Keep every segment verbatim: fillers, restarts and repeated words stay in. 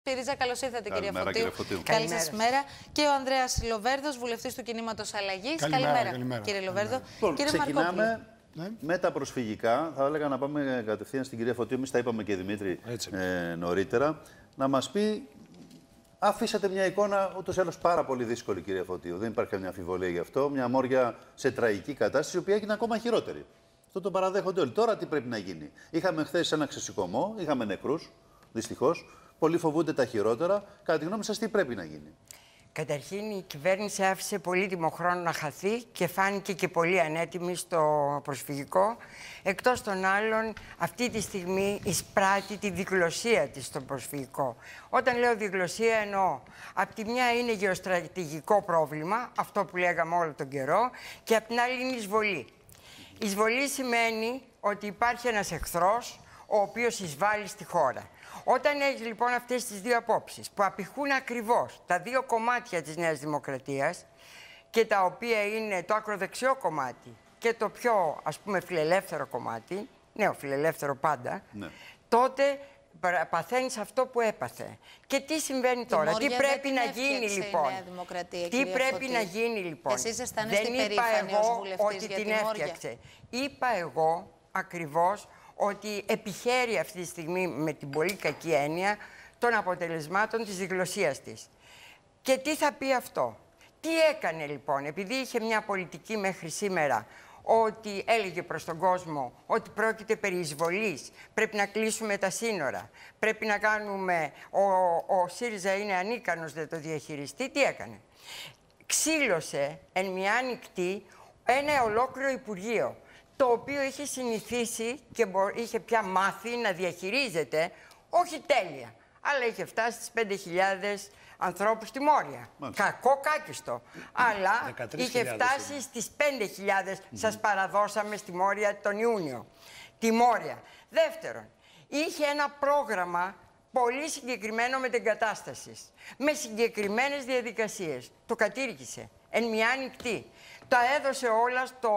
ΣΥΡΙΖΑ, καλώς ήρθατε, κυρία Φωτίου. Φωτίου. Καλή σας μέρα. Και ο Ανδρέας Λοβέρδος, βουλευτής του Κινήματος Αλλαγής. Καλημέρα, καλημέρα, καλημέρα. Κύριε Λοβέρδο. Λοιπόν, κύριε ξεκινάμε ναι. με τα προσφυγικά. Θα έλεγα να πάμε κατευθείαν στην κυρία Φωτίου. Εμείς τα είπαμε και Δημήτρη ε, νωρίτερα. Να μας πει, αφήσατε μια εικόνα ούτως ή άλλως πάρα πολύ δύσκολη, κυρία Φωτίου. Δεν υπάρχει καμία αμφιβολία γι' αυτό. Μια Μόρια σε τραγική κατάσταση, η οποία έγινε ακόμα χειρότερη. Αυτό το παραδέχονται όλοι. Τώρα τι πρέπει να γίνει? Είχαμε χθες ένα ξεσηκωμό, είχαμε νεκρούς, δυστυχώς. Πολλοί φοβούνται τα χειρότερα. Κατά τη γνώμη σας, τι πρέπει να γίνει? Καταρχήν, η κυβέρνηση άφησε πολύτιμο χρόνο να χαθεί και φάνηκε και πολύ ανέτοιμη στο προσφυγικό. Εκτός των άλλων, αυτή τη στιγμή εισπράττει τη διγλωσία της στο προσφυγικό. Όταν λέω διγλωσία, εννοώ απ' τη μια είναι γεωστρατηγικό πρόβλημα, αυτό που λέγαμε όλο τον καιρό, και απ' την άλλη είναι εισβολή. Εισβολή σημαίνει ότι υπάρχει ένας εχθρός ο οποίος εισβάλλει στη χώρα. Όταν έχει λοιπόν αυτές τις δύο απόψεις που απηχούν ακριβώς τα δύο κομμάτια της Νέας Δημοκρατίας και τα οποία είναι το ακροδεξιό κομμάτι και το πιο, ας πούμε, φιλελεύθερο κομμάτι, νέο φιλελεύθερο πάντα, ναι. τότε παθαίνεις αυτό που έπαθε. Και τι συμβαίνει τώρα, τι πρέπει να γίνει λοιπόν. Τι πρέπει να γίνει λοιπόν. Εσείς αισθάνεστε Δεν είπα εγώ ότι την έφτιαξε. Είπα εγώ ακριβώς ότι επιχαίρει αυτή τη στιγμή με την πολύ κακή έννοια των αποτελεσμάτων της διγλωσσίας της. Και τι θα πει αυτό? Τι έκανε λοιπόν? Επειδή είχε μια πολιτική μέχρι σήμερα ότι έλεγε προς τον κόσμο ότι πρόκειται περί εισβολής, πρέπει να κλείσουμε τα σύνορα, πρέπει να κάνουμε, ο, ο ΣΥΡΙΖΑ είναι ανίκανος να το διαχειριστεί, τι έκανε? Ξύλωσε εν μια νυχτή ένα ολόκληρο Υπουργείο, το οποίο είχε συνηθίσει και είχε πια μάθει να διαχειρίζεται, όχι τέλεια, αλλά είχε φτάσει στις πέντε χιλιάδες ανθρώπους στη Μόρια. Μάλιστα. Κακό κάκιστο. Αλλά είχε φτάσει είναι. στις πέντε χιλιάδες, mm-hmm. σας παραδώσαμε στη Μόρια τον Ιούνιο. Τη Μόρια. Δεύτερον, είχε ένα πρόγραμμα πολύ συγκεκριμένο μετεγκατάστασης, με συγκεκριμένες διαδικασίες. Το κατήργησε εν μια νυχτή. Τα έδωσε όλα στο,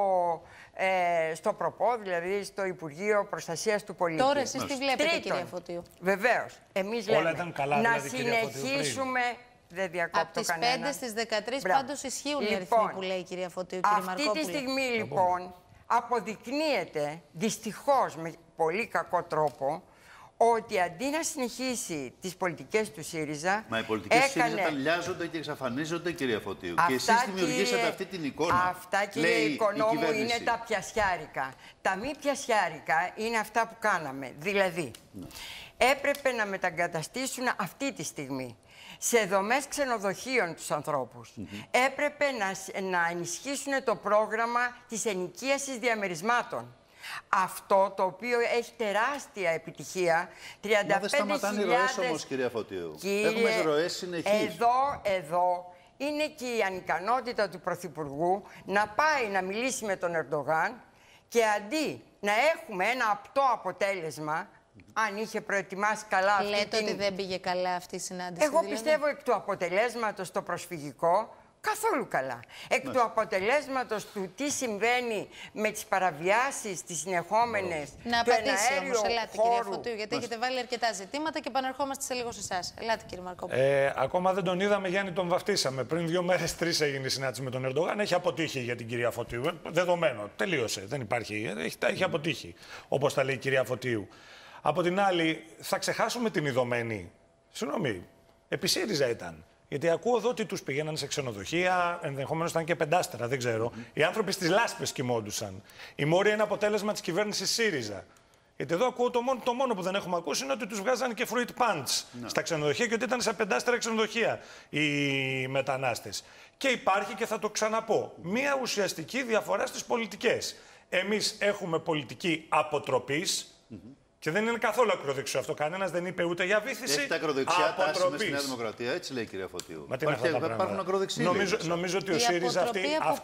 ε, στο ΠΡΟΠΟ, δηλαδή στο Υπουργείο Προστασίας του Πολίτη. Τώρα εσείς τι βλέπετε, Τρίτον, κυρία Φωτίου? Βεβαίως. Εμείς λέμε ήταν καλά, να δηλαδή, συνεχίσουμε... Δεν διακόπτω Από τις κανένα. πέντε στις δεκατρείς Μπράβο. πάντως ισχύουν λοιπόν, οι αριθμοί που λέει η κυρία Φωτίου, κύριε αυτή Μαρκόπουλε. τη στιγμή λοιπόν αποδεικνύεται δυστυχώς με πολύ κακό τρόπο ότι αντί να συνεχίσει τις πολιτικές του ΣΥΡΙΖΑ. Μα οι πολιτικές έκανε... του ΣΥΡΙΖΑ λιάζονται και εξαφανίζονται, κυρία Φωτίου. Αυτά, και εσείς δημιουργήσατε κύριε... αυτή την εικόνα. Αυτά, κύριε Οικονόμου, είναι τα πιασιάρικα. Τα μη πιασιάρικα είναι αυτά που κάναμε. Δηλαδή, ναι. έπρεπε να μεταγκαταστήσουν αυτή τη στιγμή σε δομές ξενοδοχείων τους ανθρώπους. Mm-hmm. Έπρεπε να, να ενισχύσουν το πρόγραμμα της ενοικίασης διαμερισμάτων. Αυτό το οποίο έχει τεράστια επιτυχία. τριάντα πέντε χιλιάδες... Δεν σταματάνε οι ροές όμως, κυρία Φωτίου. Κύριε, έχουμε ροές συνεχείς. Εδώ, εδώ είναι και η ανικανότητα του Πρωθυπουργού να πάει να μιλήσει με τον Ερντογάν και αντί να έχουμε ένα απτό αποτέλεσμα, αν είχε προετοιμάσει καλά αυτή Λέτε την... ότι δεν πήγε καλά αυτή η συνάντηση. Εγώ δηλαδή. πιστεύω εκ του αποτελέσματος στο προσφυγικό καθόλου καλά. Εκ του αποτελέσματος του τι συμβαίνει με τις παραβιάσεις, τις συνεχόμενες να του απαντήσει εναέριου όμως, ελάτε χώρου. κυρία Φωτίου, γιατί έχετε βάλει αρκετά ζητήματα και επαναρχόμαστε σε λίγο σε εσάς. Ελάτε κύριε Μαρκόπουλο. Ε, ακόμα δεν τον είδαμε, Γιάννη, τον βαφτίσαμε. Πριν δύο μέρες, τρεις έγινε η συνάντηση με τον Ερντογάν. Έχει αποτύχει για την κυρία Φωτίου. Δεδομένο. Τελείωσε. Δεν υπάρχει. Έχει, έχει αποτύχει. Όπως τα λέει η κυρία Φωτίου. Από την άλλη, θα ξεχάσουμε την ειδωμένη. Συγγνώμη, επί ΣΥΡΙΖΑ ήταν. Γιατί ακούω εδώ ότι τους πήγαιναν σε ξενοδοχεία, ενδεχομένως ήταν και πεντάστερα, δεν ξέρω. Mm-hmm. Οι άνθρωποι στις λάσπες κοιμόντουσαν. Η Μόρια είναι αποτέλεσμα της κυβέρνησης ΣΥΡΙΖΑ. Γιατί εδώ ακούω το μόνο, το μόνο που δεν έχουμε ακούσει είναι ότι τους βγάζαν και fruit punch no. στα ξενοδοχεία και ότι ήταν σε πεντάστερα ξενοδοχεία οι μετανάστες. Και υπάρχει, και θα το ξαναπώ, μία ουσιαστική διαφορά στις πολιτικές. Εμείς έχουμε πολιτική αποτροπής. Mm-hmm. Και δεν είναι καθόλου ακροδεξιό αυτό. Κανένας δεν είπε ούτε για βύθιση. Έχετε ακροδεξιά τάση μες στη Νέα Δημοκρατία, έτσι λέει η κυρία Φωτίου. Μα τι είναι αυτά τα πράγματα. Υπάρχουν ακροδεξιοί. Νομίζω, νομίζω ότι ο ΣΥΡΙΖΑ, αυτή,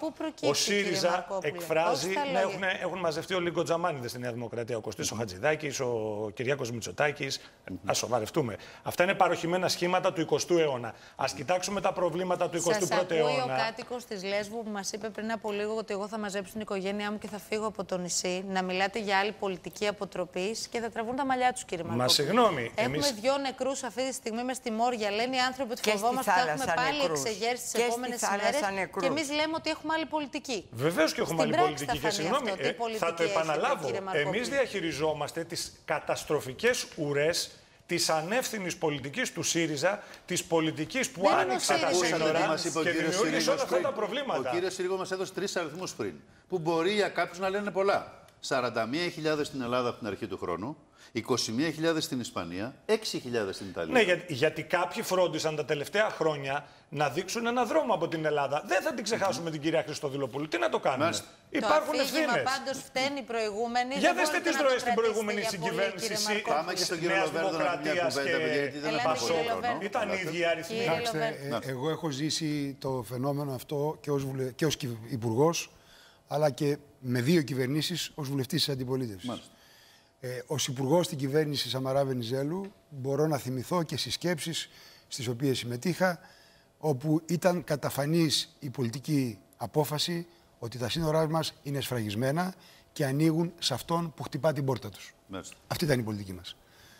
ο ΣΥΡΙΖΑ εκφράζει. Ναι, έχουν, έχουν μαζευτεί όλοι οι γκοτζαμάνιδες στη Νέα Δημοκρατία. Ο Κωστής mm-hmm. ο Χατζηδάκης, ο Κυριάκος Μητσοτάκης. Mm-hmm. Ας σοβαρευτούμε. Αυτά είναι παροχημένα σχήματα του εικοστού αιώνα. Ας κοιτάξουμε τα προβλήματα του εικοστού πρώτου αιώνα. Σας ακούει ο κάτοικος της Λέσβου που μας είπε πριν από λίγο ότι εγώ θα μαζέψω την οικογένειά μου και θα φύγω από το νησί. Να μιλάτε για άλλη πολιτική αποτροπής και θα τραβούν τα μαλλιά τους, κύριε Μαρκόπουλο. Μα συγγνώμη. Έχουμε εμείς... δύο νεκρούς αυτή τη στιγμή μες στη Μόρια. Λένε οι άνθρωποι ότι φοβόμαστε ότι θα έχουμε πάλι εξεγέρσεις τις επόμενες ημέρες. Και εμείς λέμε ότι έχουμε άλλη πολιτική. Βεβαίως και έχουμε Στην άλλη πολιτική. Θα, και συγγνώμη, αυτό, ε, θα το επαναλάβω. Εμείς διαχειριζόμαστε τις καταστροφικές ουρές της ανεύθυνης πολιτικής του ΣΥΡΙΖΑ, της πολιτικής που δεν άνοιξε τα σύνορα και δημιούργησε όλα αυτά τα προβλήματα. Ο κύριος Συρίγο μας έδωσε τρεις αριθμούς πριν, που μπορεί για κάποιους να λένε πολλά. σαράντα μία χιλιάδες στην Ελλάδα από την αρχή του χρόνου, είκοσι μία χιλιάδες στην Ισπανία, έξι χιλιάδες στην Ιταλία. Ναι, για, γιατί κάποιοι φρόντισαν τα τελευταία χρόνια να δείξουν ένα δρόμο από την Ελλάδα. Δεν θα την ξεχάσουμε mm-hmm. την κυρία Χριστοδηλοπούλου. Τι να το κάνουμε. Μάλιστα. Υπάρχουν ευθύνες. Το αφήγημα πάντως φταίνει οι προηγούμενοι. Για δέστε τις ροές στην προηγούμενη συγκυβέρνηση. Πάμε και στον κύριο Λοβέρδο να πει μια κουβέντα, γιατί δεν θα πάω χρόνο. Ήταν οι ίδιοι αριθμοί. Εγώ έχω ζήσει το φαινόμενο αυτό και ως υπουργός, αλλά και με δύο κυβερνήσεις ως βουλευτής της αντιπολίτευσης. Ε, ως υπουργός στην κυβέρνηση Σαμαρά Βενιζέλου μπορώ να θυμηθώ και στις σκέψεις στις οποίες συμμετείχα, όπου ήταν καταφανής η πολιτική απόφαση ότι τα σύνορά μας είναι σφραγισμένα και ανοίγουν σε αυτόν που χτυπά την πόρτα τους. Μάλιστα. Αυτή ήταν η πολιτική μας.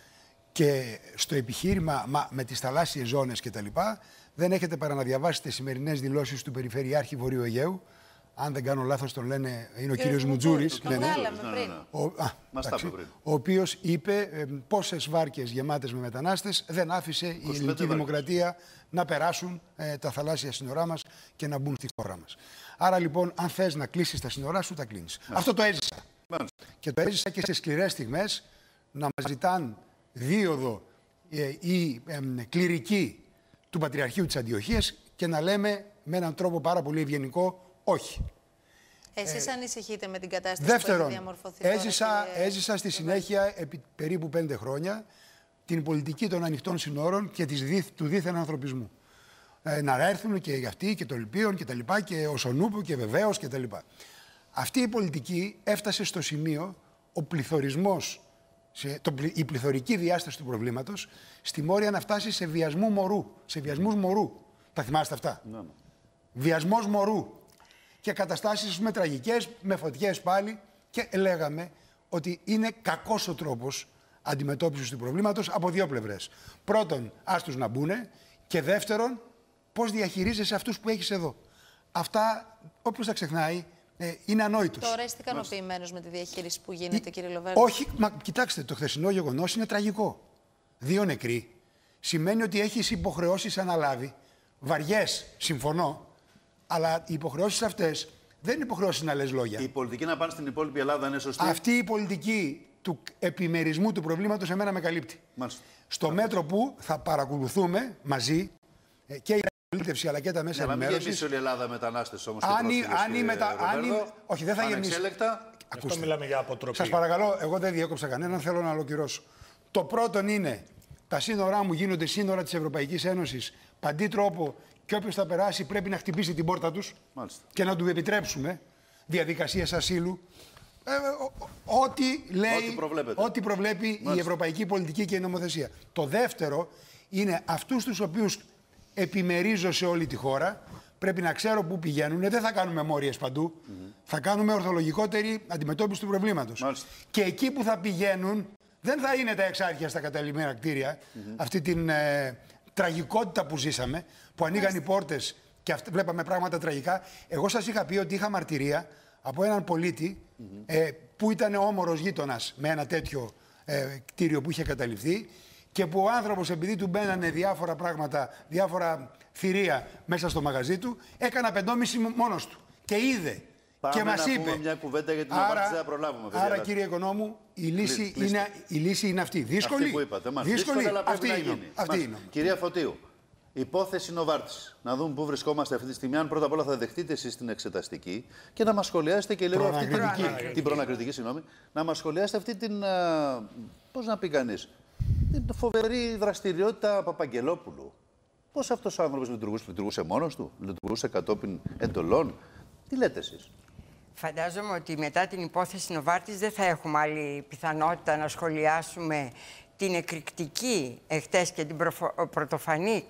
Και στο επιχείρημα μα, με τις θαλάσσιες ζώνες κτλ. Δεν έχετε παρά να διαβάσετε τις σημερινές δηλώσεις του Περιφερειάρχη Βορείου Αιγαίου. Αν δεν κάνω λάθος, τον λένε, είναι ο κύριος Μουτζούρης. Ναι, ναι. πριν. Ο, α, εντάξει, πριν. ο οποίος είπε ε, πόσες βάρκες γεμάτες με μετανάστες δεν άφησε η ελληνική βάρκες. δημοκρατία να περάσουν ε, τα θαλάσσια σύνορά μας και να μπουν στη χώρα μας. Άρα λοιπόν, αν θες να κλείσεις τα σύνορά σου, τα κλείνεις. Ναι. Αυτό το έζησα. Ναι. Και το έζησα και σε σκληρές στιγμές να μας ζητάν δίωδο ε, ή ε, ε, κληρική του Πατριαρχείου της Αντιοχίας και να λέμε με έναν τρόπο πάρα πολύ ευγενικό όχι. Εσείς ε, ανησυχείτε με την κατάσταση δεύτερον, που έχει διαμορφωθεί έζησα, τώρα, κύριε... έζησα στη συνέχεια επί περίπου πέντε χρόνια την πολιτική των ανοιχτών συνόρων και της δίθ, του δίθεν ανθρωπισμού. Ε, να έρθουν και αυτοί και το Λυπίον και τα λοιπά και ο Σονούπου και βεβαίως και τα λοιπά. Αυτή η πολιτική έφτασε στο σημείο ο πληθωρισμός, σε, το, η πληθωρική διάσταση του προβλήματος στη Μόρια να φτάσει σε βιασμού μωρού, σε βιασμούς μωρού. Τα θυμάστε αυτά. Ναι. Βιασμός μωρού. Και καταστάσεις με τραγικές, με φωτιές πάλι και λέγαμε ότι είναι κακός ο τρόπος αντιμετώπισης του προβλήματος από δύο πλευρές. Πρώτον, άστους να μπουνε και δεύτερον, πώς διαχειρίζεσαι αυτούς που έχεις εδώ. Αυτά, όποιος τα ξεχνάει, ε, είναι ανόητος. Τώρα είστε ικανοποιημένος με τη διαχείριση που γίνεται, η... κύριε Λοβέρδο? Όχι, μα κοιτάξτε, το χθεσινό γεγονός είναι τραγικό. Δύο νεκροί σημαίνει ότι έχεις υποχρεώσεις αναλάβει, βαριές, συμφωνώ. Αλλά οι υποχρεώσεις αυτές δεν είναι υποχρεώσεις να λες λόγια. Η πολιτική να πάνε στην υπόλοιπη Ελλάδα είναι σωστή. Αυτή η πολιτική του επιμερισμού του προβλήματος εμένα με καλύπτει. Μάλιστα. Στο Μάλιστα. μέτρο που θα παρακολουθούμε μαζί και η αντιπολίτευση αλλά και τα μέσα ενημέρωσης. Αλλά μην γεμίσει όλη η Ελλάδα μετανάστες όμως. Αν, και αν η μετα... αν η... Όχι, δεν θα γεμίσει. Αυτό μιλάμε για αποτροπή. Σας παρακαλώ, εγώ δεν διέκοψα κανέναν, θέλω να ολοκληρώσω. Το πρώτο είναι τα σύνορά μου γίνονται σύνορα της Ευρωπαϊκής Ένωσης παντή τρόπο. Και όποιος θα περάσει πρέπει να χτυπήσει την πόρτα τους. Μάλιστα. Και να του επιτρέψουμε διαδικασίες ασύλου. Ε, ό,τι λέει, ό,τι προβλέπει Μάλιστα. η ευρωπαϊκή πολιτική και η νομοθεσία. Το δεύτερο είναι αυτούς τους οποίους επιμερίζω σε όλη τη χώρα. Πρέπει να ξέρω πού πηγαίνουν. Δεν θα κάνουμε μόριες παντού. Mm-hmm. Θα κάνουμε ορθολογικότερη αντιμετώπιση του προβλήματος. Μάλιστα. Και εκεί που θα πηγαίνουν δεν θα είναι τα εξάρχεια στα καταλημμένα κτίρια. Mm-hmm. Αυτή την... Ε, τραγικότητα που ζήσαμε, που ανοίγαν οι πόρτες και αυ... βλέπαμε πράγματα τραγικά. Εγώ σας είχα πει ότι είχα μαρτυρία από έναν πολίτη mm-hmm. ε, που ήταν όμορος γείτονας με ένα τέτοιο ε, κτίριο που είχε καταληφθεί και που ο άνθρωπος, επειδή του μπαίνανε διάφορα πράγματα, διάφορα θηρία μέσα στο μαγαζί του, έκανα πεντόμιση μόνος του και είδε. Πάμε και μας να είπε. Πούμε μια κουβέντα γιατί άρα, δεν θα προλάβουμε. Παιδιά, άρα, κύριε Οικονόμου, η λύση, Λύστε. είναι, η λύση είναι αυτή. Δύσκολη. Αυτή που είπατε. Δύσκολη, δύσκολη αλλά αυτή είναι. γίνει. Αυτή είναι. Κυρία Φωτίου, υπόθεση Νοβάρτης. Να δούμε πού βρισκόμαστε αυτή τη στιγμή. Αν πρώτα απ' όλα θα δεχτείτε εσείς την εξεταστική και να μας σχολιάσετε και λίγο αυτή την, την προνακριτική, συγγνώμη, να μας σχολιάσετε αυτή την. Πώς να πει κανείς, την φοβερή δραστηριότητα Παπαγγελόπουλου. Πώς αυτός ο άνθρωπος λειτουργούσε, λειτουργούσε μόνος του, λειτουργούσε κατόπιν εντολών. Τι λέτε εσείς? Φαντάζομαι ότι μετά την υπόθεση Νοβάρτης δεν θα έχουμε άλλη πιθανότητα να σχολιάσουμε την εκρηκτική εχθές και την πρωτοφανή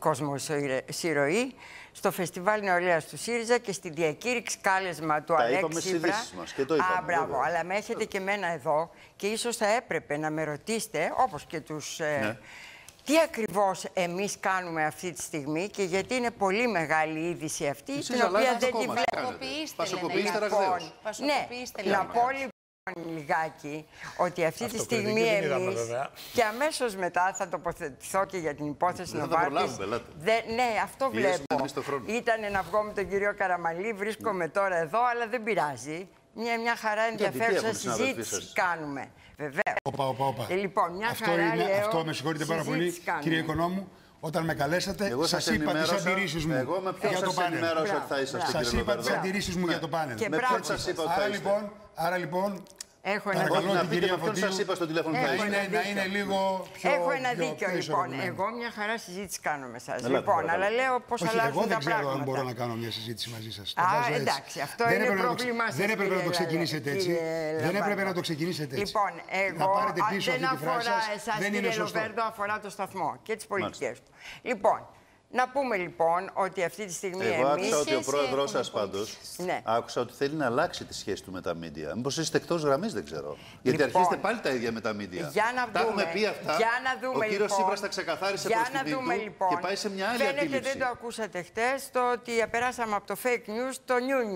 κοσμοσυρωή στο Φεστιβάλ Νεολαίας του ΣΥΡΙΖΑ και στη διακήρυξη κάλεσμα του Αλέξη Τσίπρα. Και το είπαμε, Α, μπράβο, αλλά με έχετε και εμένα εδώ και ίσως θα έπρεπε να με ρωτήσετε, όπως και τους... Ναι. Ε, τι ακριβώς εμείς κάνουμε αυτή τη στιγμή και γιατί είναι πολύ μεγάλη η είδηση αυτή, Εσείς την οποία δεν τη βλέπω. Πασοκοποιήστε ραγδαίως. Ναι, να πω λοιπόν λιγάκι ότι αυτή Αυτό τη στιγμή εμείς και αμέσως μετά θα τοποθετηθώ και για την υπόθεση Νοβάρτης. Ναι, αυτό βλέπω. Ήταν να βγω με τον κύριο Καραμανλή, βρίσκομαι τώρα εδώ, αλλά δεν πειράζει. Μια, μια χαρά ενδιαφέρουσα συζήτηση κάνουμε. Βεβαίως. Οπα, οπα, οπα. Ε, λοιπόν, μια αυτό, χαρά, είναι, λέω, αυτό με συγχωρείτε πάρα πολύ, κάνουμε. Κύριε Οικονόμου. Όταν με καλέσατε, σας είπα τις αντιρρήσεις μου εγώ με για το πάνελ. Σας είπα τις αντιρρήσεις μου για το πάνελ. Και μπράβο σας είπα ότι άρα, λοιπόν, άρα λοιπόν, έχω ένα δίκιο. Να πείτε με ποιον σας είπα στο τηλέφωνο να είναι, να είναι λίγο πιο... Έχω ένα δίκιο, λοιπόν. Εγώ μια χαρά συζήτηση κάνω με εσάς. Λοιπόν, αλλά λέω πώς αλλάζουν τα πράγματα. Εγώ δεν ξέρω αν μπορώ να κάνω μια συζήτηση μαζί σας. Α, εντάξει, αυτό είναι πρόβλημά σας. Δεν έπρεπε να το ξεκινήσετε έτσι. Δεν έπρεπε να το ξεκινήσετε έτσι. Λοιπόν, εγώ δεν αφορά εσάς, κύριε Λοβέρντο, αφορά το σταθμό και τις πολιτικές του. Λοιπόν, να πούμε λοιπόν ότι αυτή τη στιγμή Εγώ εμείς... άκουσα ότι ο πρόεδρος σας πάντως, ναι. άκουσα ότι θέλει να αλλάξει τη σχέση του με τα μίντια. Μήπως είστε εκτός γραμμής, δεν ξέρω. Γιατί λοιπόν, αρχίζετε πάλι τα ίδια με τα μίντια. Για να δούμε, τα έχουμε πει αυτά, για να δούμε, ο κύριος λοιπόν, Τσίπρας τα ξεκαθάρισε προς την τύπη του λοιπόν, και πάει σε μια άλλη φαίνεται αντίληψη. Φαίνεται δεν το ακούσατε χτες, το ότι περάσαμε από το fake news στο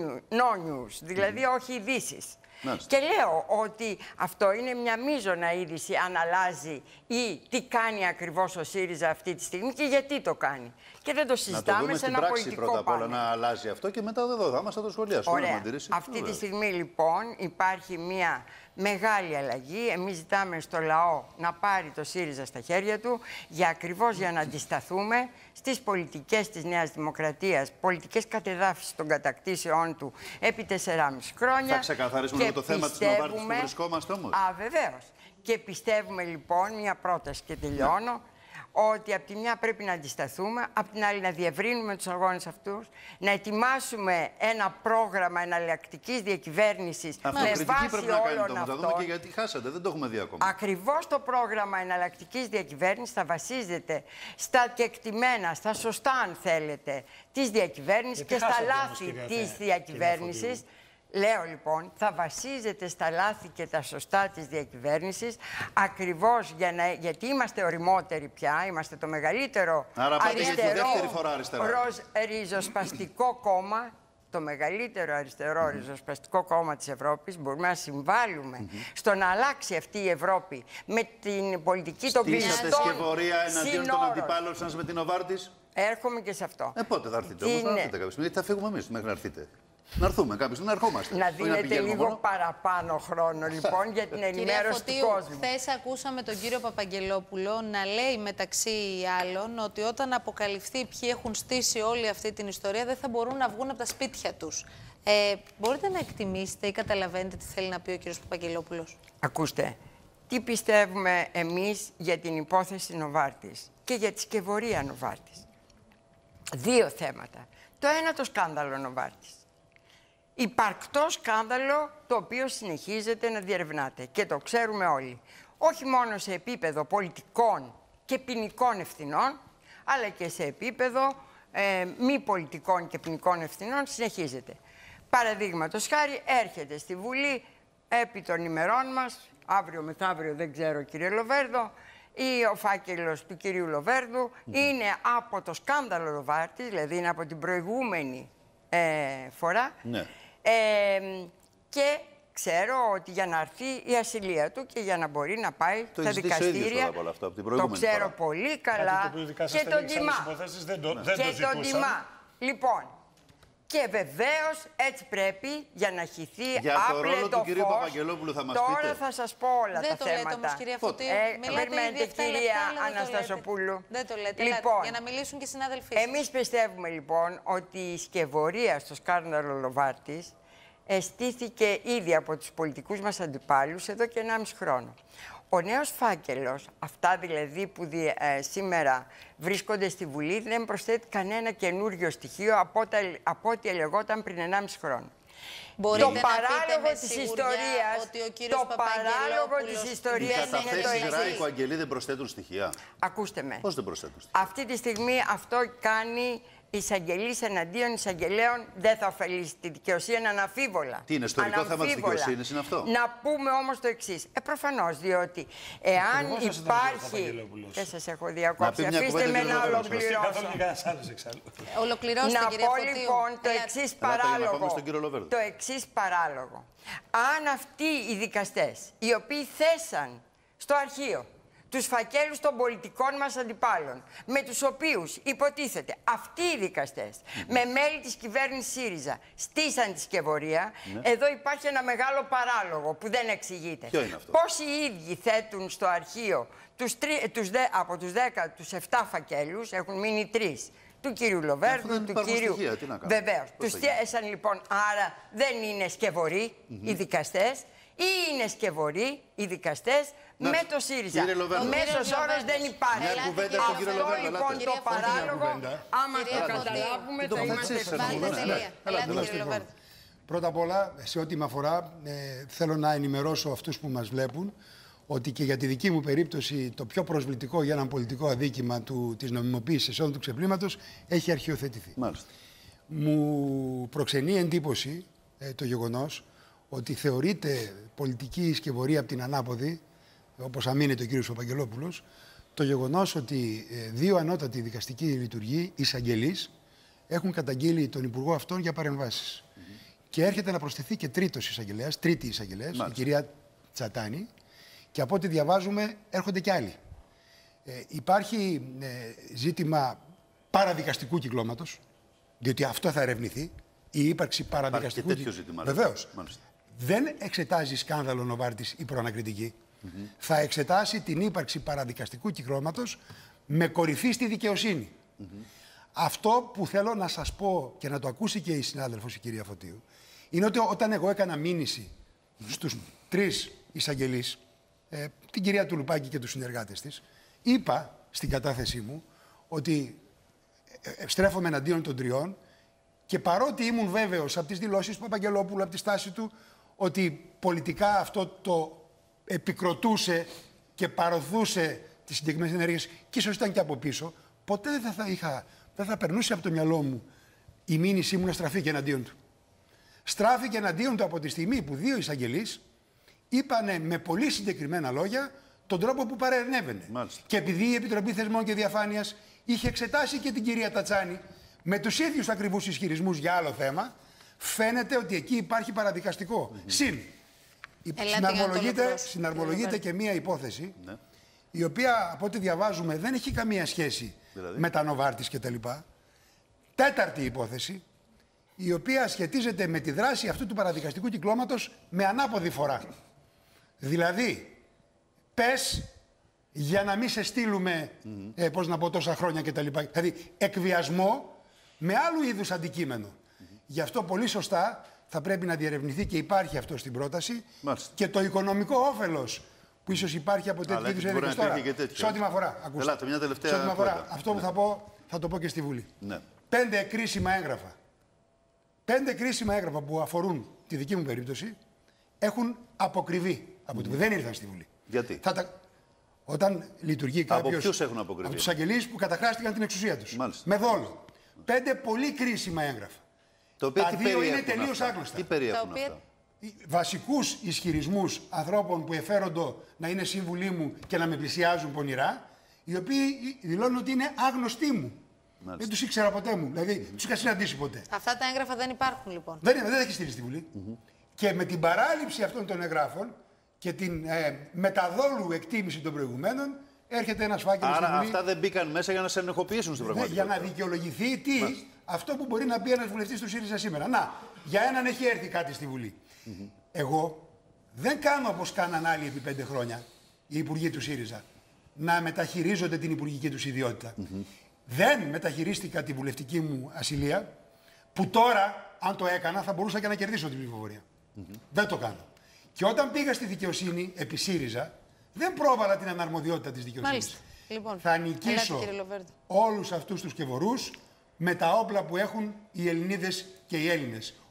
no news, δηλαδή mm. όχι ειδήσεις. Και λέω ότι αυτό είναι μια μείζωνα είδηση αν αλλάζει ή τι κάνει ακριβώς ο ΣΥΡΙΖΑ αυτή τη στιγμή και γιατί το κάνει. Και δεν το συζητάμε να το σε ένα πράξη, πολιτικό πρώτα απ' όλα πάνελ. να αλλάζει αυτό και μετά δεν θα μας το σχολιάσουμε. Ωραία. Αυτή τη στιγμή λοιπόν υπάρχει μια μεγάλη αλλαγή. Εμείς ζητάμε στο λαό να πάρει το ΣΥΡΙΖΑ στα χέρια του για ακριβώς για να αντισταθούμε στις πολιτικές της Νέας Δημοκρατίας, πολιτικές κατεδάφισης των κατακτήσεών του επί τεσσεράμισι χρόνια. Θα ξεκαθαρίσουμε και το θέμα της Νοβάρτης που βρισκόμαστε όμως. Α, βεβαίως. Και πιστεύουμε λοιπόν, μια πρόταση και τελειώνω, ναι. ότι από τη μια πρέπει να αντισταθούμε, από την άλλη να διευρύνουμε τους αγώνες αυτούς, να ετοιμάσουμε ένα πρόγραμμα εναλλακτικής διακυβέρνησης με βάση πρέπει να όλων αυτών. Θα δούμε και γιατί χάσατε, δεν το έχουμε δει ακόμα. Ακριβώς το πρόγραμμα εναλλακτικής διακυβέρνησης θα βασίζεται στα κεκτημένα, στα σωστά αν θέλετε, της διακυβέρνησης και στα λάθη της διακυβέρνησης. Λέω λοιπόν, θα βασίζεται στα λάθη και τα σωστά της διακυβέρνησης, ακριβώς για να, γιατί είμαστε οριμότεροι πια, είμαστε το μεγαλύτερο Άρα, αριστερό, φορά αριστερά. ροζ, ριζοσπαστικό κόμμα, το μεγαλύτερο αριστερό mm-hmm. ριζοσπαστικό κόμμα της Ευρώπης, μπορούμε να συμβάλλουμε mm-hmm. στο να αλλάξει αυτή η Ευρώπη με την πολιτική των πιστών συνόρων. Στήσατε σκευωρία εναντίον των αντιπάλων σας με την Νοβάρτης. Έρχομαι και σε αυτό. Ε, πότε θα έρθετε, όμως, θα έρθετε κάποια στιγμή, θα φύγουμε εμείς μέχρι να έρθετε. Να έρθουμε κάποιοι, να ερχόμαστε. Να δίνετε λίγο μόνο. παραπάνω χρόνο, λοιπόν, για την ενημέρωση του κόσμου. Χθες ακούσαμε τον κύριο Παπαγγελόπουλο να λέει μεταξύ άλλων ότι όταν αποκαλυφθεί ποιοι έχουν στήσει όλη αυτή την ιστορία δεν θα μπορούν να βγουν από τα σπίτια τους. Ε, μπορείτε να εκτιμήσετε ή καταλαβαίνετε τι θέλει να πει ο κύριος Παπαγγελόπουλος? Ακούστε, τι πιστεύουμε εμείς για την υπόθεση Νοβάρτης και για τη σκευωρία Νοβάρτης. Δύο θέματα. Το ένα το σκάνδαλο Νοβάρτης. Υπαρκτό σκάνδαλο το οποίο συνεχίζεται να διερευνάται και το ξέρουμε όλοι. Όχι μόνο σε επίπεδο πολιτικών και ποινικών ευθυνών, αλλά και σε επίπεδο ε, μη πολιτικών και ποινικών ευθυνών συνεχίζεται. Παραδείγματος χάρη έρχεται στη Βουλή επί των ημερών μας, αύριο μεθαύριο δεν ξέρω κύριε Λοβέρδο, ή ο φάκελος του κυρίου Λοβέρδου mm. είναι από το σκάνδαλο Νοβάρτης, δηλαδή είναι από την προηγούμενη ε, φορά. Ναι. Ε, και ξέρω ότι για να έρθει η ασυλία του και για να μπορεί να πάει το στα δικαστήρια, όλα αυτά, από την το ξέρω φορά. πολύ καλά το και τον τιμά. Δεν το, ναι. δεν και το τον τιμά. Λοιπόν, και βεβαίως έτσι πρέπει για να χυθεί για το άπλετο ρόλο του κυρίου φως. Παπαγγελόπουλου θα μας Τώρα πείτε. θα σας πω όλα δεν τα το θέματα. Λέτε όμως, κυρία Φωτίου. Ε, περιμένετε κυρία Αναστασοπούλου. Δεν το λέτε, λοιπόν, για να μιλήσουν και οι συνάδελφοί σας. Εμείς πιστεύουμε λοιπόν ότι η σκευωρία στο σκάνδαλο Νοβάρτης εστήθηκε ήδη από τους πολιτικούς μας αντιπάλους εδώ και ενάμιση χρόνο. Ο νέος φάκελος, αυτά δηλαδή που δι, ε, σήμερα βρίσκονται στη Βουλή, δεν προσθέτει κανένα καινούριο στοιχείο από, τα, από ό,τι ελεγόταν πριν ενάμιση χρόνο. Μπορείτε το να παράλογο πείτε της με ιστορίας, ότι ο κύριος το παράλογο της ιστορίας είναι το εξής. Οι καταθέσεις Ράικο εξής. Αγγελή δεν προσθέτουν στοιχεία. Ακούστε με. Πώς δεν προσθέτουν στοιχεία? Αυτή τη στιγμή αυτό κάνει εισαγγελείς εναντίον εισαγγελέων, δεν θα ωφελήσει τη δικαιοσύνη αναμφίβολα. Τι είναι, ιστορικό θέμα της δικαιοσύνης είναι αυτό? Να πούμε όμως το εξής. Ε, προφανώς, διότι εάν υπάρχει. Δεν σας έχω διακόψει. Αφήστε με να ολοκληρώσω. Ολοκληρώστε, Να κυρία πω Φωτίου. λοιπόν το εξής παράλογο. στον Το εξής παράλογο. Αν αυτοί οι δικαστές, οι οποίοι θέσαν στο αρχείο τους φακέλους των πολιτικών μας αντιπάλων, με τους οποίους υποτίθεται αυτοί οι δικαστές, mm-hmm. με μέλη της κυβέρνησης ΣΥΡΙΖΑ, στήσαν τη σκευωρία, mm-hmm. εδώ υπάρχει ένα μεγάλο παράλογο που δεν εξηγείται. Ποιο είναι αυτό? Πώς οι ίδιοι θέτουν στο αρχείο τους τρι, τους δε, από τους δέκα, τους επτά φακέλους, έχουν μείνει τρεις. Του κύριου Λοβέρδου, του κύριου. Βεβαίως. Τους θέσαν λοιπόν, άρα δεν είναι σκευωροί mm-hmm. οι δικαστές, ή είναι σκευωροί οι δικαστές με το ΣΥΡΙΖΑ. Μέσος όρος δεν υπάρχει. Αυτό λοιπόν το παράλογο, άμα το καταλάβουμε, θα είμαστε ευτυχείς. Πρώτα απ' όλα, σε ό,τι με αφορά, ε, θέλω να ενημερώσω αυτούς που μας βλέπουν ότι και για τη δική μου περίπτωση το πιο προσβλητικό για ένα πολιτικό αδίκημα του, της νομιμοποίησης εσόδων του ξεπλήματος έχει αρχιοθετηθεί. Μάλιστα. Μου προξενεί εντύπωση ε, το γεγονός ότι θεωρείται πολιτική σκευωρία από την ανάποδη, όπως αμήνεται ο κύριος Παπαγγελόπουλος, το γεγονός ότι ε, δύο ανώτατοι δικαστικοί λειτουργοί, εισαγγελείς, έχουν καταγγείλει τον Υπουργό αυτόν για παρεμβάσεις. Mm-hmm. Και έρχεται να προσθεθεί και τρίτος εισαγγελέας, τρίτη εισαγγελέας, η κυρία Τσατάνη, και από ό,τι διαβάζουμε έρχονται και άλλοι. Ε, υπάρχει ε, ζήτημα παραδικαστικού κυκλώματος, διότι αυτό θα ερευνηθεί, η ύπαρξη παραδικαστικού κυκλώματος. Βεβαίως. Δεν εξετάζει σκάνδαλο Νοβάρτης η προανακριτική. Mm-hmm. Θα εξετάσει την ύπαρξη παραδικαστικού κυκλώματος με κορυφή στη δικαιοσύνη. Mm-hmm. Αυτό που θέλω να σας πω και να το ακούσει και η συνάδελφος η κυρία Φωτίου, είναι ότι όταν εγώ έκανα μήνυση mm-hmm. στους τρεις εισαγγελείς, ε, την κυρία Τουλουπάκη και τους συνεργάτες της, είπα στην κατάθεσή μου ότι ε, ε, στρέφομαι εναντίον των τριών και παρότι ήμουν βέβαιος από τις δηλώσεις του Παπαγγελόπουλου, από τη στάση του, ότι πολιτικά αυτό το επικροτούσε και παρωθούσε τις συγκεκριμένες ενέργειες και ίσως ήταν και από πίσω, ποτέ δεν θα, είχα, δεν θα περνούσε από το μυαλό μου η μήνυσή μου να στραφεί και εναντίον του. Στράφηκε εναντίον του από τη στιγμή που δύο εισαγγελείς είπανε με πολύ συγκεκριμένα λόγια τον τρόπο που παρενέβαινε. Μάλιστα. Και επειδή η Επιτροπή Θεσμών και Διαφάνειας είχε εξετάσει και την κυρία Τατσάνη με τους ίδιους ακριβούς ισχυρισμούς για άλλο θέμα, φαίνεται ότι εκεί υπάρχει παραδικαστικό. Mm-hmm. Συν, συναρμολογείται, συναρμολογείται και μία υπόθεση, ναι. η οποία από ό,τι διαβάζουμε δεν έχει καμία σχέση δηλαδή. με τα Νοβάρτης κτλ. Τέταρτη υπόθεση, η οποία σχετίζεται με τη δράση αυτού του παραδικαστικού κυκλώματος με ανάποδη φορά. Δηλαδή, πες για να μην σε στείλουμε, mm-hmm. ε, πώς να πω, τόσα χρόνια κτλ. Δηλαδή, εκβιασμό με άλλου είδους αντικείμενο. Mm-hmm. Γι' αυτό πολύ σωστά θα πρέπει να διερευνηθεί και υπάρχει αυτό στην πρόταση. Μάλιστα. Και το οικονομικό όφελος που ίσως υπάρχει από τέτοιου είδους ενέργειες. Τώρα, σε ό,τι με αφορά, ακούστε, Ελάτε, μια τελευταία σε ό,τι με αφορά, αυτό που ναι. θα πω, θα το πω και στη Βουλή. Ναι. Πέντε κρίσιμα έγγραφα. Πέντε κρίσιμα έγγραφα που αφορούν τη δική μου περίπτωση έχουν αποκριβεί από τη Βουλή. Mm. Δεν ήρθαν στη Βουλή. Γιατί? Θα τα... Όταν λειτουργεί κάποιος... Από ποιους έχουν αποκριβεί? Από τους αγγελείς που καταχράστηκαν την εξουσία τους. Μάλιστα. Με δόλο. Πέντε πολύ κρίσιμα έγγραφα. Το τα δύο είναι τελείως άγνωστα. Τι περιέχουν οποία... αυτά? Βασικούς ισχυρισμούς ανθρώπων που εφέρονται να είναι σύμβουλοι μου και να με πλησιάζουν πονηρά, οι οποίοι δηλώνουν ότι είναι άγνωστοί μου. Μάλιστα. Δεν τους ήξερα ποτέ μου. Δηλαδή, mm-hmm. τους είχα συναντήσει ποτέ. Αυτά τα έγγραφα δεν υπάρχουν λοιπόν. Δεν, δεν έχει στείλει στη Βουλή. Mm-hmm. Και με την παράληψη αυτών των εγγράφων και την ε, μεταδόλου εκτίμηση των προηγουμένων, έρχεται ένας φάκελος στη Βουλή. Άρα αυτά δεν μπήκαν μέσα για να σε ενεχοποιήσουν στην πραγματικότητα. Ναι, για να δικαιολογηθεί τι, Μάλιστα. αυτό που μπορεί να πει ένας βουλευτής του ΣΥΡΙΖΑ σήμερα. Να, για έναν έχει έρθει κάτι στη Βουλή. Mm-hmm. Εγώ δεν κάνω όπως κάναν άλλοι επί πέντε χρόνια οι υπουργοί του ΣΥΡΙΖΑ να μεταχειρίζονται την υπουργική τους ιδιότητα. Mm-hmm. Δεν μεταχειρίστηκα τη βουλευτική μου ασυλία, που τώρα, αν το έκανα, θα μπορούσα και να κερδίσω την ψηφοφορία. Mm-hmm. Δεν το κάνω. Και όταν πήγα στη δικαιοσύνη επί ΣΥΡΙΖΑ, δεν πρόβαλα την αναρμοδιότητα της δικαιοσύνης. Λοιπόν, θα νικήσω όλους αυτούς τους σκευωρούς με τα όπλα που έχουν οι Ελληνίδες και οι Έλληνες.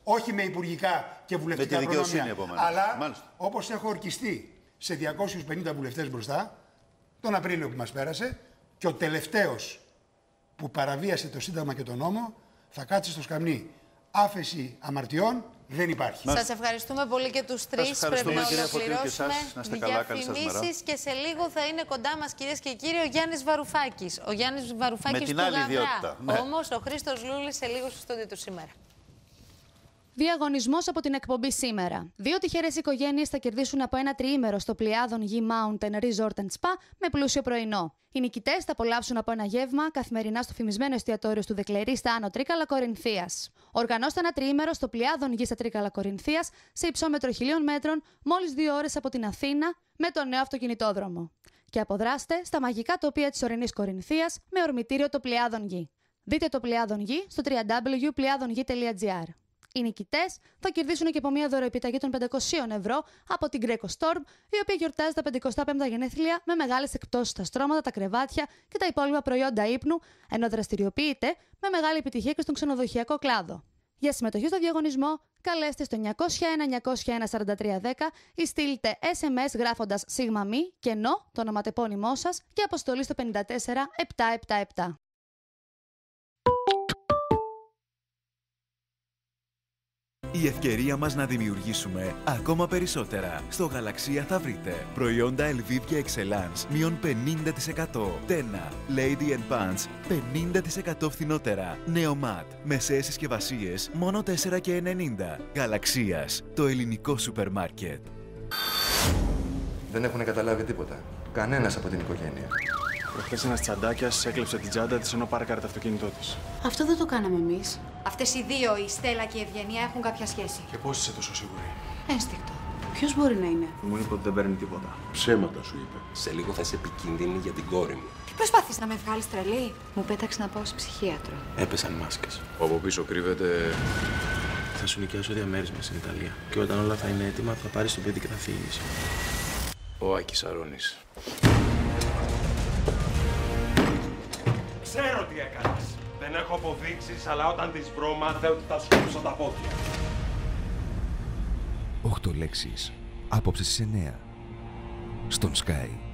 όχι με υπουργικά και βουλευτικά προνόμια, αλλά όπως έχω ορκιστεί σε διακόσιους πενήντα βουλευτές μπροστά, τον Απρίλιο που μας πέρασε, και ο τελευταίος που παραβίασε το Σύνταγμα και τον νόμο θα κάτσει στο σκαμνί. Άφεση αμαρτιών δεν υπάρχει. Σας ευχαριστούμε πολύ και τους τρεις. Πρέπει να ολοκληρώσουμε. Διαφημίσεις και σε λίγο θα είναι κοντά μας, κυρίες και κύριοι, ο Γιάννης Βαρουφάκης. Ο Γιάννης Βαρουφάκης με την του άλλη Γαβρά. ιδιότητα. Ναι. Όμως ο Χρήστος Λούλης σε λίγο στο στούντιο του σήμερα. Διαγωνισμός από την εκπομπή σήμερα. Δύο τυχερές οικογένειες θα κερδίσουν από ένα τριήμερο στο Πλιάδον Γη Mountain Resort and Spa με πλούσιο πρωινό. Οι νικητές θα απολαύσουν από ένα γεύμα καθημερινά στο φημισμένο εστιατόριο του Δεκλερή στα Άνω Τρίκαλα Κορινθίας. Οργανώστε ένα τριήμερο στο Πλιάδον Γη στα Τρίκαλα Κορινθίας σε υψόμετρο χιλίων μέτρων, μόλις δύο ώρες από την Αθήνα, με το νέο αυτοκινητόδρομο. Και αποδράστε στα μαγικά τοπία της ορεινής Κορινθίας με ορμητήριο το Πλιάδον Γη. Δείτε το Πλιάδον Γη στο double-u double-u double-u τελεία πλιάδον γη τελεία τζι άρ. Οι νικητές θα κερδίσουν και από μία δωροεπιταγή των πεντακόσια ευρώ από την Greco Storm, η οποία γιορτάζει τα πενηκοστά πέμπτα γενέθλια με μεγάλες εκπτώσεις στα στρώματα, τα κρεβάτια και τα υπόλοιπα προϊόντα ίνου, ενώ δραστηριοποιείται με μεγάλη επιτυχία και στον ξενοδοχειακό κλάδο. Για συμμετοχή στο διαγωνισμό, καλέστε στο εννιακόσια ένα εννιακόσια ένα σαράντα τρία δέκα ή στείλτε ες εμ ες γράφοντας σίγμα μη, κενό, το ονοματεπώνυμό σας και αποστολή στο πέντε τέσσερα επτά επτά επτά. Η ευκαιρία μας να δημιουργήσουμε ακόμα περισσότερα. Στο Γαλαξία θα βρείτε προϊόντα Elvive Excellence μείον πενήντα τοις εκατό. Τένα, Lady and Pants πενήντα τοις εκατό φθηνότερα. Neomat, μεσαίες συσκευασίες μόνο τέσσερα και ενενήντα. Γαλαξίας, το ελληνικό σούπερ μάρκετ. Δεν έχουν καταλάβει τίποτα. Κανένας από την οικογένεια. Προχθές ένας τσαντάκιας έκλεψε την τσάντα της ενώ πάρκαρε το αυτοκίνητό της. Αυτό δεν το κάναμε εμείς. Αυτές οι δύο, η Στέλλα και η Ευγενία, έχουν κάποια σχέση. Και πώς είσαι τόσο σίγουρη? Ένστικτο. Ποιος μπορεί να είναι? Μου είπε ότι δεν παίρνει τίποτα. Ψέματα σου είπε. Σε λίγο θα είσαι επικίνδυνη για την κόρη μου. Τι προσπαθείς να με βγάλεις τρελή? Μου πέταξε να πάω σε ψυχίατρο. Έπεσαν μάσκες. Από πίσω κρύβεται. Θα σου νοικιάσω διαμέρισμα στην Ιταλία. Και όταν όλα θα είναι έτοιμα, θα πάρεις το παιδί και θα φύγεις. Ο Άκης Αρώνης. Ξέρω τι έκανες. Δεν έχω αποδείξεις, αλλά όταν τις βρω, μάθε ότι θα σου κόψω τα πόδια. Οχτώ λέξεις. Απόψε στις εννέα. Στον Sky.